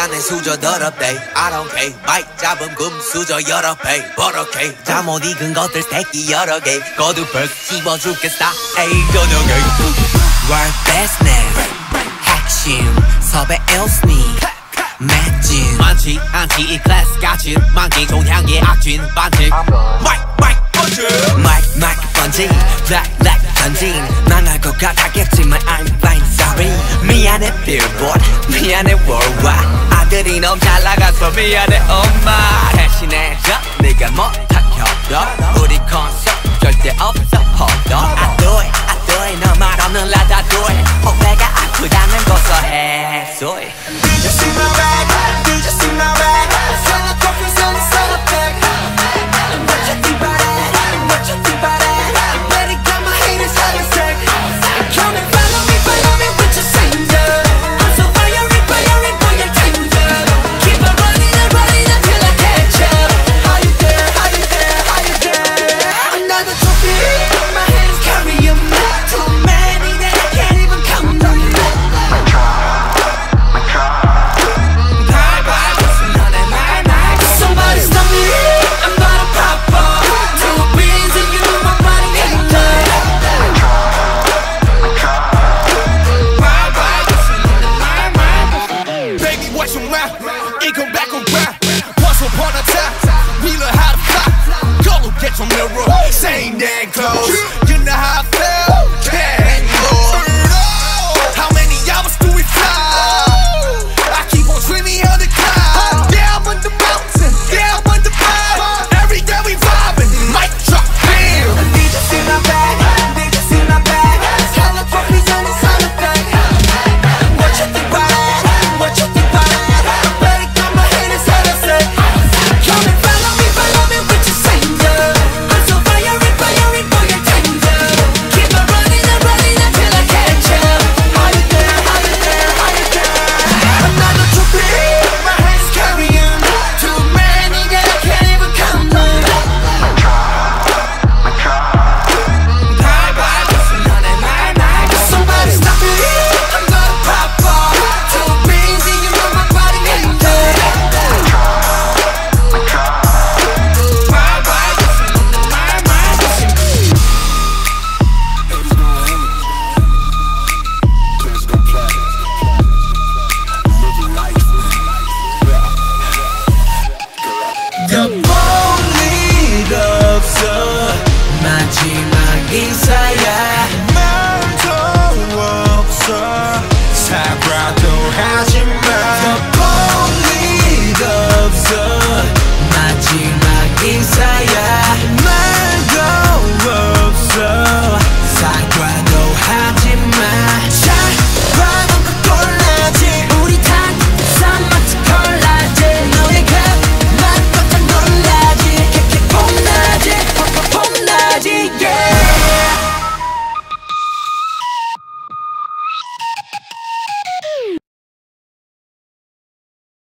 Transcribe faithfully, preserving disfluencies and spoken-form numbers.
안에 수저 더럽대 I don't care 마이크 잡은 금수저 여러 배 버럭해 잠못 익은 것들 새끼 여러 개 거두벌 씹어 죽겠어 에이 저녁에 World business 핵심 섭외 일스니 맷진 많지 않지 이 클래스 같이 만기 종향의 악진 반칙 마이크 마이크 번지 마이크 마이크 번지 블랙 블랙 전진 난 알 것 같았겠지만 I'm fine sorry 미안해 billboard 미안해 worldwide 아들이 너무 잘 나가서 미안해 엄마 대신해줘 네가 못한 협력 우리 콘서트 절대 없어 hold on I do it I do it 너 말 없는 라다 do it 혹배가 아프다는 고소해 소리 Did you see my bag? Did you see my bag? Sell a coffee, sell a, sell a bag. What you think about that? What you think about that? You better got my haters having sex. Come and follow me, follow me with your singer. I'm so fiery, fiery, boy, you're danger. Keep on running and running until I catch up. How you there? How you there? How you there? Another trophy, my hands carry 'em. Too many that I can't even count them. From the road, same damn clothes. You know how I feel, can't go. How many hours do we fly? I keep on dreaming of the cloud. Down on the mountain, down on the cloud. Every day we vibing, mic drop, bam. Did you see my bag? Did you see my bag? Hella trophies and it's all a thing. What you think about that? What you think about that? I better got my haters having sex. Come and follow me, follow me with your singer. 마지막 인사야 마음도 없어 사과도 하지마 더 볼 일 없어 마지막 인사